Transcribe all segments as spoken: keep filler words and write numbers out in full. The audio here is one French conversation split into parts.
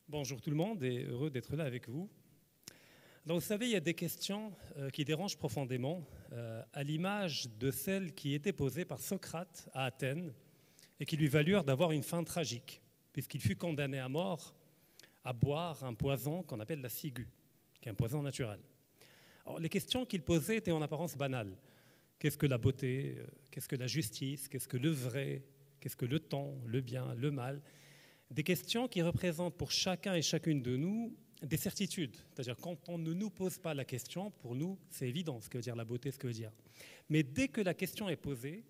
Bonjour tout le monde et heureux d'être là avec vous. Donc, vous savez, il y a des questions euh, qui dérangent profondément, euh, à l'image de celles qui étaient posées par Socrate à Athènes et qui lui valurent d'avoir une fin tragique, puisqu'il fut condamné à mort à boire un poison qu'on appelle la ciguë, qui est un poison naturel. Alors, les questions qu'il posait étaient en apparence banales. Qu'est-ce que la beauté? Qu'est-ce que la justice? Qu'est-ce que le vrai? Qu'est-ce que le temps, le bien, le mal? Des questions qui représentent pour chacun et chacune de nous des certitudes. C'est-à-dire quand on ne nous pose pas la question, pour nous, c'est évident ce que veut dire la beauté, ce que veut dire. Mais dès que la question est posée,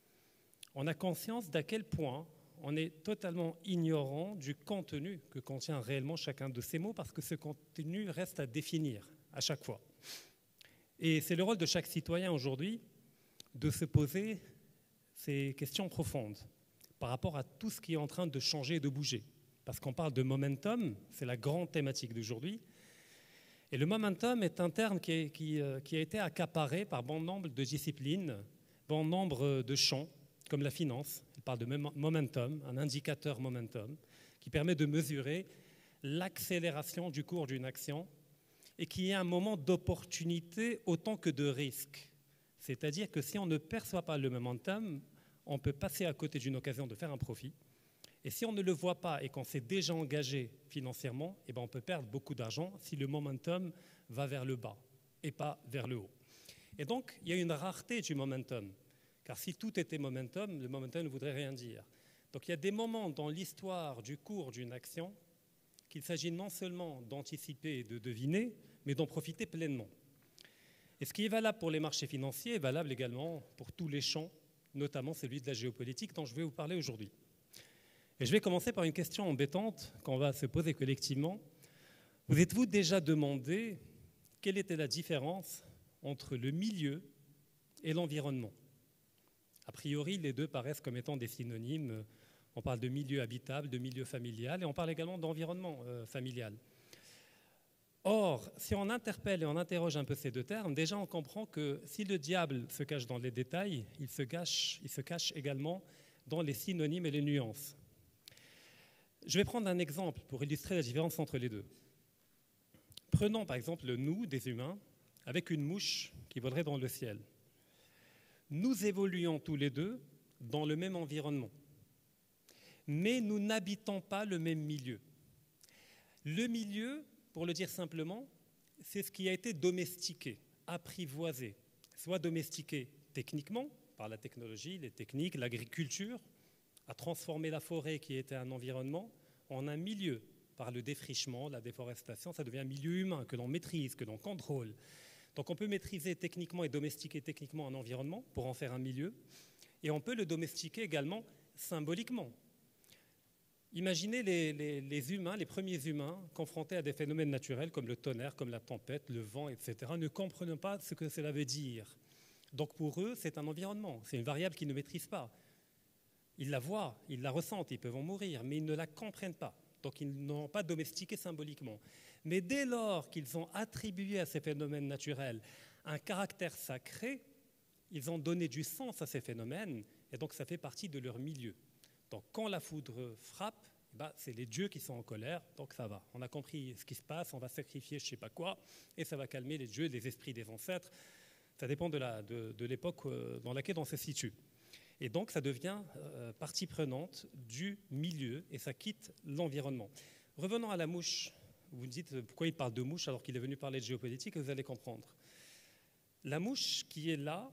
on a conscience d'à quel point on est totalement ignorant du contenu que contient réellement chacun de ces mots, parce que ce contenu reste à définir à chaque fois. Et c'est le rôle de chaque citoyen aujourd'hui de se poser ces questions profondes par rapport à tout ce qui est en train de changer et de bouger. Parce qu'on parle de momentum, c'est la grande thématique d'aujourd'hui. Et le momentum est un terme qui, est, qui, qui a été accaparé par bon nombre de disciplines, bon nombre de champs, comme la finance. Elle parle de momentum, un indicateur momentum, qui permet de mesurer l'accélération du cours d'une action et qui est un moment d'opportunité autant que de risque. C'est-à-dire que si on ne perçoit pas le momentum, on peut passer à côté d'une occasion de faire un profit. Et si on ne le voit pas et qu'on s'est déjà engagé financièrement, eh ben on peut perdre beaucoup d'argent si le momentum va vers le bas et pas vers le haut. Et donc, il y a une rareté du momentum. Car si tout était momentum, le momentum ne voudrait rien dire. Donc, il y a des moments dans l'histoire du cours d'une action qu'il s'agit non seulement d'anticiper et de deviner, mais d'en profiter pleinement. Et ce qui est valable pour les marchés financiers est valable également pour tous les champs, notamment celui de la géopolitique dont je vais vous parler aujourd'hui. Et je vais commencer par une question embêtante qu'on va se poser collectivement. Vous êtes-vous déjà demandé quelle était la différence entre le milieu et l'environnement? A priori, les deux paraissent comme étant des synonymes. On parle de milieu habitable, de milieu familial, et on parle également d'environnement euh, familial. Or, si on interpelle et on interroge un peu ces deux termes, déjà on comprend que si le diable se cache dans les détails, il se cache, il se cache également dans les synonymes et les nuances. Je vais prendre un exemple pour illustrer la différence entre les deux. Prenons par exemple le nous des humains avec une mouche qui volerait dans le ciel. Nous évoluons tous les deux dans le même environnement, mais nous n'habitons pas le même milieu. Le milieu, pour le dire simplement, c'est ce qui a été domestiqué, apprivoisé, soit domestiqué techniquement, par la technologie, les techniques, l'agriculture, a transformé la forêt qui était un environnement en un milieu, par le défrichement, la déforestation, ça devient un milieu humain que l'on maîtrise, que l'on contrôle. Donc on peut maîtriser techniquement et domestiquer techniquement un environnement pour en faire un milieu, et on peut le domestiquer également symboliquement. Imaginez les, les, les humains, les premiers humains, confrontés à des phénomènes naturels comme le tonnerre, comme la tempête, le vent, et cetera, ne comprennent pas ce que cela veut dire. Donc pour eux, c'est un environnement, c'est une variable qu'ils ne maîtrisent pas. Ils la voient, ils la ressentent, ils peuvent en mourir, mais ils ne la comprennent pas. Donc ils n'ont pas domestiqué symboliquement. Mais dès lors qu'ils ont attribué à ces phénomènes naturels un caractère sacré, ils ont donné du sens à ces phénomènes, et donc ça fait partie de leur milieu. Donc quand la foudre frappe, bah, c'est les dieux qui sont en colère, donc ça va. On a compris ce qui se passe, on va sacrifier je ne sais pas quoi, et ça va calmer les dieux, les esprits des ancêtres. Ça dépend de, la, de, de l'époque dans laquelle on se situe. Et donc ça devient euh, partie prenante du milieu, et ça quitte l'environnement. Revenons à la mouche. Vous me dites pourquoi il parle de mouche alors qu'il est venu parler de géopolitique, et vous allez comprendre. La mouche qui est là,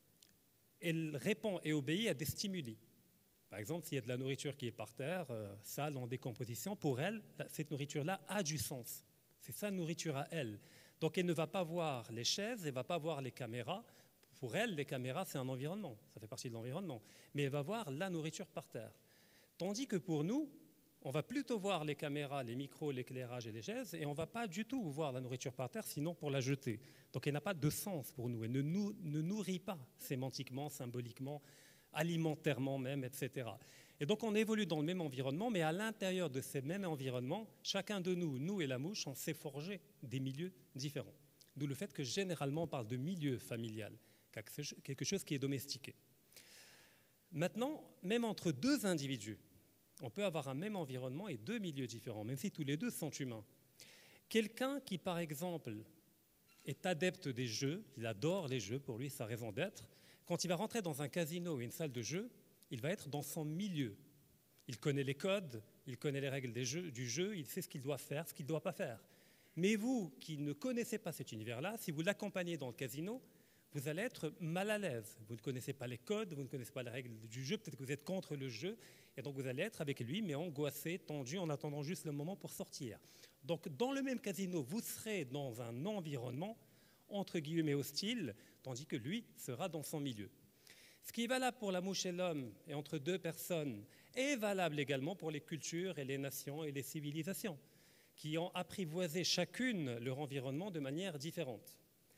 elle répond et obéit à des stimuli. Par exemple, s'il y a de la nourriture qui est par terre, euh, sale, en décomposition, pour elle, cette nourriture-là a du sens. C'est sa nourriture à elle. Donc elle ne va pas voir les chaises, elle ne va pas voir les caméras. Pour elle, les caméras, c'est un environnement, ça fait partie de l'environnement. Mais elle va voir la nourriture par terre. Tandis que pour nous, on va plutôt voir les caméras, les micros, l'éclairage et les chaises, et on ne va pas du tout voir la nourriture par terre, sinon pour la jeter. Donc elle n'a pas de sens pour nous, elle ne nous ne nourrit pas sémantiquement, symboliquement, alimentairement même, et cetera. Et donc on évolue dans le même environnement, mais à l'intérieur de ces mêmes environnements, chacun de nous, nous et la mouche, on s'est forgé des milieux différents. D'où le fait que généralement on parle de milieu familial, quelque chose qui est domestiqué. Maintenant, même entre deux individus, On peut avoir un même environnement et deux milieux différents, même si tous les deux sont humains. Quelqu'un qui, par exemple, est adepte des jeux, il adore les jeux, pour lui, sa raison d'être, quand il va rentrer dans un casino ou une salle de jeu, il va être dans son milieu. Il connaît les codes, il connaît les règles des jeux, du jeu, il sait ce qu'il doit faire, ce qu'il ne doit pas faire. Mais vous, qui ne connaissez pas cet univers-là, si vous l'accompagnez dans le casino, vous allez être mal à l'aise. Vous ne connaissez pas les codes, vous ne connaissez pas les règles du jeu, peut-être que vous êtes contre le jeu, et donc vous allez être avec lui, mais angoissé, tendu, en attendant juste le moment pour sortir. Donc dans le même casino, vous serez dans un environnement, entre guillemets, hostile, tandis que lui sera dans son milieu. Ce qui est valable pour la mouche et l'homme, et entre deux personnes, est valable également pour les cultures et les nations et les civilisations, qui ont apprivoisé chacune leur environnement de manière différente.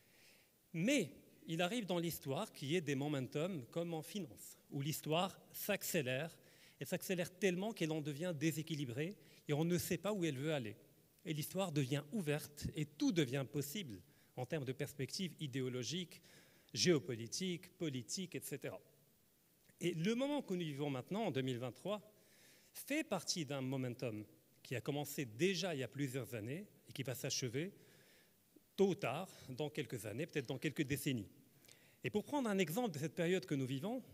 Mais il arrive dans l'histoire qu'il y ait des momentum comme en finance, où l'histoire s'accélère, et s'accélère tellement qu'elle en devient déséquilibrée, et on ne sait pas où elle veut aller. Et l'histoire devient ouverte, et tout devient possible en termes de perspectives idéologiques, géopolitiques, politiques, et cetera. Et le moment que nous vivons maintenant, en deux mille vingt-trois, fait partie d'un momentum qui a commencé déjà il y a plusieurs années et qui va s'achever tôt ou tard, dans quelques années, peut-être dans quelques décennies. Et pour prendre un exemple de cette période que nous vivons,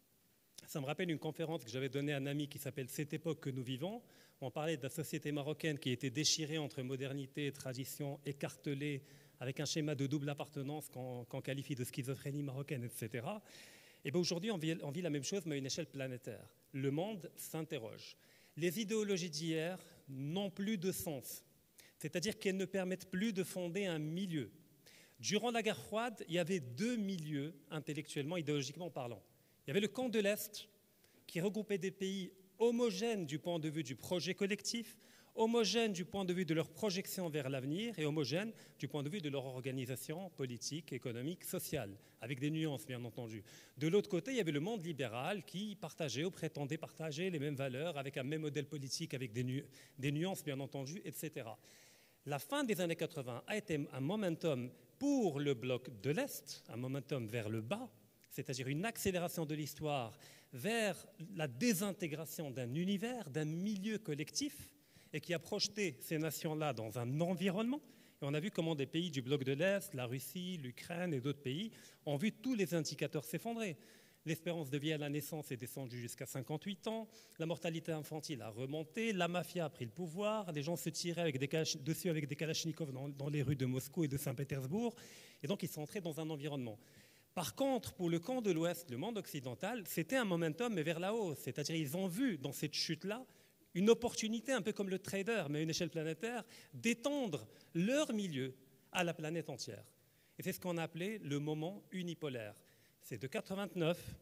ça me rappelle une conférence que j'avais donnée à un ami qui s'appelle « Cette époque que nous vivons ». On parlait de la société marocaine qui était déchirée entre modernité et tradition, écartelée, avec un schéma de double appartenance qu'on, qu'on qualifie de schizophrénie marocaine, et cetera. Et bien aujourd'hui, on vit, on vit la même chose, mais à une échelle planétaire. Le monde s'interroge. Les idéologies d'hier n'ont plus de sens, c'est-à-dire qu'elles ne permettent plus de fonder un milieu. Durant la guerre froide, il y avait deux milieux, intellectuellement, idéologiquement parlant. Il y avait le camp de l'Est, qui regroupait des pays homogènes du point de vue du projet collectif, homogènes du point de vue de leur projection vers l'avenir et homogènes du point de vue de leur organisation politique, économique, sociale, avec des nuances bien entendu. De l'autre côté, il y avait le monde libéral qui partageait ou prétendait partager les mêmes valeurs avec un même modèle politique, avec des, nu- des nuances bien entendu, et cetera. La fin des années quatre-vingts a été un momentum pour le bloc de l'Est, un momentum vers le bas, c'est-à-dire une accélération de l'histoire vers la désintégration d'un univers, d'un milieu collectif, et qui a projeté ces nations-là dans un environnement. Et on a vu comment des pays du bloc de l'Est, la Russie, l'Ukraine et d'autres pays, ont vu tous les indicateurs s'effondrer. L'espérance de vie à la naissance est descendue jusqu'à cinquante-huit ans, la mortalité infantile a remonté, la mafia a pris le pouvoir, les gens se tiraient avec des kalach- dessus avec des kalachnikovs dans, dans les rues de Moscou et de Saint-Pétersbourg, et donc ils sont entrés dans un environnement. Par contre, pour le camp de l'Ouest, le monde occidental, c'était un momentum mais vers la hausse, c'est-à-dire ils ont vu dans cette chute-là une opportunité, un peu comme le trader, mais à une échelle planétaire, d'étendre leur milieu à la planète entière. Et c'est ce qu'on a appelé le moment unipolaire. C'est de quatre-vingt-neuf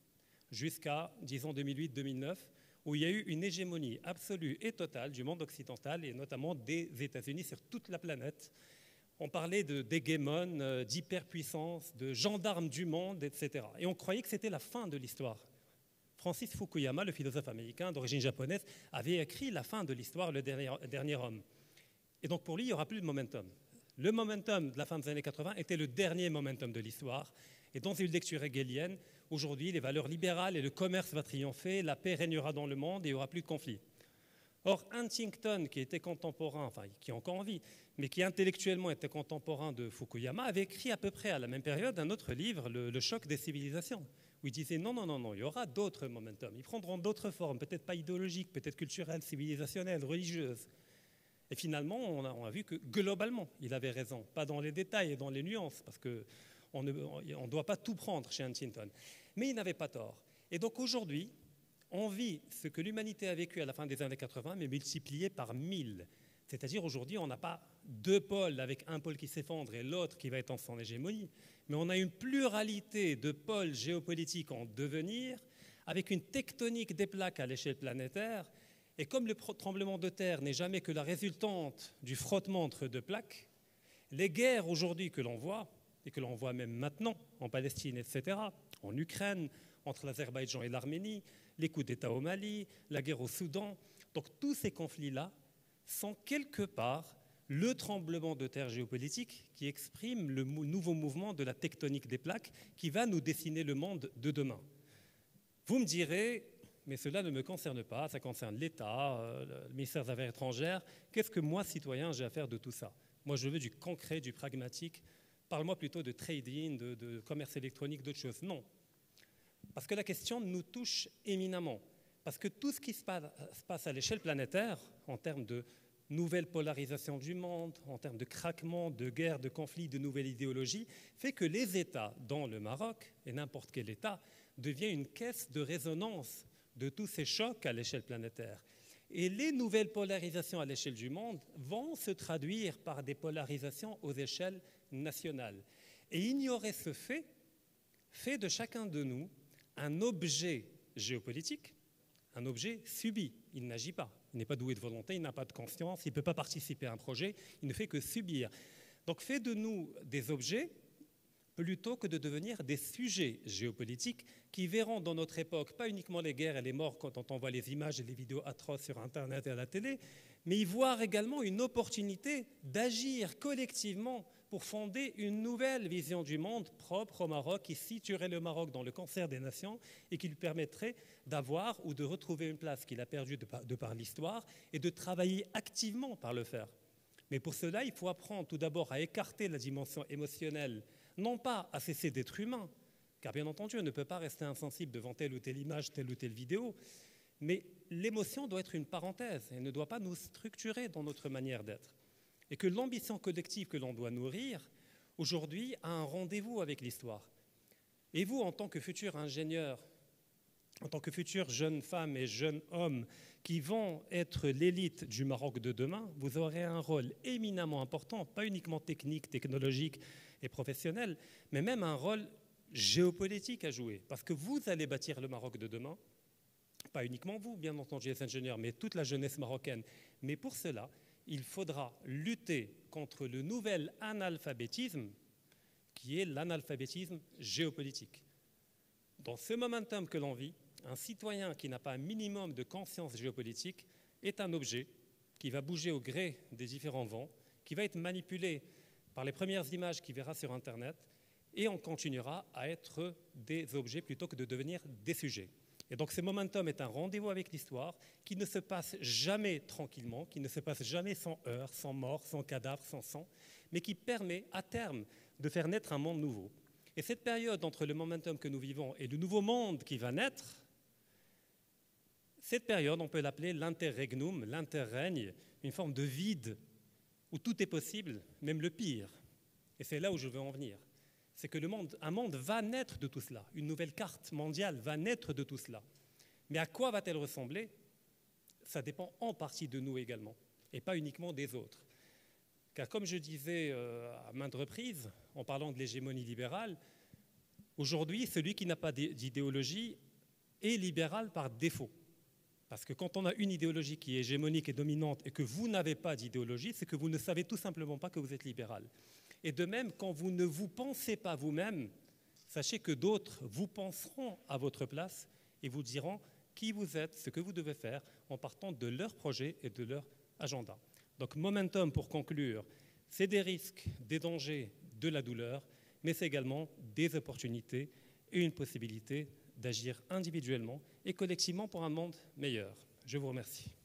jusqu'à, disons, deux mille huit deux mille neuf, où il y a eu une hégémonie absolue et totale du monde occidental, et notamment des États-Unis sur toute la planète. On parlait de, d'hégémone, d'hyperpuissance, de gendarmes du monde, et cetera. Et on croyait que c'était la fin de l'histoire. Francis Fukuyama, le philosophe américain d'origine japonaise, avait écrit La fin de l'histoire, le dernier, dernier homme. Et donc pour lui, il n'y aura plus de momentum. Le momentum de la fin des années quatre-vingts était le dernier momentum de l'histoire. Et dans une lecture hegelienne, aujourd'hui, les valeurs libérales et le commerce va triompher, la paix régnera dans le monde et il n'y aura plus de conflits. Or, Huntington, qui était contemporain, enfin, qui est encore en vie, mais qui intellectuellement était contemporain de Fukuyama, avait écrit à peu près à la même période un autre livre, Le, le choc des civilisations, où il disait non, non, non, non, il y aura d'autres momentum, ils prendront d'autres formes, peut-être pas idéologiques, peut-être culturelles, civilisationnelles, religieuses. Et finalement, on a, on a vu que globalement, il avait raison, pas dans les détails et dans les nuances, parce qu'on ne on doit pas tout prendre chez Huntington. Mais il n'avait pas tort. Et donc aujourd'hui, on vit ce que l'humanité a vécu à la fin des années quatre-vingts, mais multiplié par mille. C'est-à-dire aujourd'hui, on n'a pas deux pôles avec un pôle qui s'effondre et l'autre qui va être en son hégémonie, mais on a une pluralité de pôles géopolitiques en devenir, avec une tectonique des plaques à l'échelle planétaire. Et comme le tremblement de terre n'est jamais que la résultante du frottement entre deux plaques, les guerres aujourd'hui que l'on voit, et que l'on voit même maintenant en Palestine, et cetera, en Ukraine, entre l'Azerbaïdjan et l'Arménie, les coups d'État au Mali, la guerre au Soudan, donc tous ces conflits-là sont quelque part le tremblement de terre géopolitique qui exprime le nouveau mouvement de la tectonique des plaques qui va nous dessiner le monde de demain. Vous me direz, mais cela ne me concerne pas, ça concerne l'État, euh, le ministère des Affaires étrangères. Qu'est-ce que moi, citoyen, j'ai à faire de tout ça? Moi, je veux du concret, du pragmatique. Parle-moi plutôt de trading, de, de commerce électronique, d'autres choses. Non. Parce que la question nous touche éminemment. Parce que tout ce qui se passe, se passe à l'échelle planétaire, en termes de nouvelle polarisation du monde, en termes de craquement, de guerre, de conflits, de nouvelles idéologies, fait que les États, dont le Maroc, et n'importe quel État, devient une caisse de résonance de tous ces chocs à l'échelle planétaire. Et les nouvelles polarisations à l'échelle du monde vont se traduire par des polarisations aux échelles nationales. Et ignorer ce fait fait de chacun de nous un objet géopolitique, un objet subi. Il n'agit pas, il n'est pas doué de volonté, il n'a pas de conscience, il ne peut pas participer à un projet, il ne fait que subir. Donc fait de nous des objets plutôt que de devenir des sujets géopolitiques qui verront dans notre époque pas uniquement les guerres et les morts quand on voit les images et les vidéos atroces sur Internet et à la télé, mais y voir également une opportunité d'agir collectivement pour fonder une nouvelle vision du monde propre au Maroc qui situerait le Maroc dans le concert des nations et qui lui permettrait d'avoir ou de retrouver une place qu'il a perdue de par, de par l'histoire et de travailler activement par le faire. Mais pour cela, il faut apprendre tout d'abord à écarter la dimension émotionnelle, non pas à cesser d'être humain, car bien entendu, on ne peut pas rester insensible devant telle ou telle image, telle ou telle vidéo, mais l'émotion doit être une parenthèse, elle ne doit pas nous structurer dans notre manière d'être. Et que l'ambition collective que l'on doit nourrir, aujourd'hui, a un rendez-vous avec l'histoire. Et vous, en tant que futur ingénieur, en tant que futurs jeunes femmes et jeunes hommes qui vont être l'élite du Maroc de demain, vous aurez un rôle éminemment important, pas uniquement technique, technologique et professionnel, mais même un rôle géopolitique à jouer. Parce que vous allez bâtir le Maroc de demain, pas uniquement vous, bien entendu, les ingénieurs, mais toute la jeunesse marocaine. Mais pour cela, il faudra lutter contre le nouvel analphabétisme, qui est l'analphabétisme géopolitique. Dans ce momentum que l'on vit, un citoyen qui n'a pas un minimum de conscience géopolitique est un objet qui va bouger au gré des différents vents, qui va être manipulé par les premières images qu'il verra sur Internet, et on continuera à être des objets plutôt que de devenir des sujets. Et donc ce momentum est un rendez-vous avec l'histoire qui ne se passe jamais tranquillement, qui ne se passe jamais sans heurts, sans morts, sans cadavres, sans sang, mais qui permet à terme de faire naître un monde nouveau. Et cette période entre le momentum que nous vivons et le nouveau monde qui va naître, cette période, on peut l'appeler l'interregnum, l'interrègne, une forme de vide où tout est possible, même le pire. Et c'est là où je veux en venir. C'est que le monde, un monde va naître de tout cela. Une nouvelle carte mondiale va naître de tout cela. Mais à quoi va-t-elle ressembler? Ça dépend en partie de nous également, et pas uniquement des autres. Car comme je disais euh, à maintes reprises, en parlant de l'hégémonie libérale, aujourd'hui, celui qui n'a pas d'idéologie est libéral par défaut. Parce que quand on a une idéologie qui est hégémonique et dominante et que vous n'avez pas d'idéologie, c'est que vous ne savez tout simplement pas que vous êtes libéral. Et de même, quand vous ne vous pensez pas vous-même, sachez que d'autres vous penseront à votre place et vous diront qui vous êtes, ce que vous devez faire, en partant de leur projet et de leur agenda. Donc, momentum, pour conclure, c'est des risques, des dangers, de la douleur, mais c'est également des opportunités et une possibilité d'agir individuellement et collectivement pour un monde meilleur. Je vous remercie.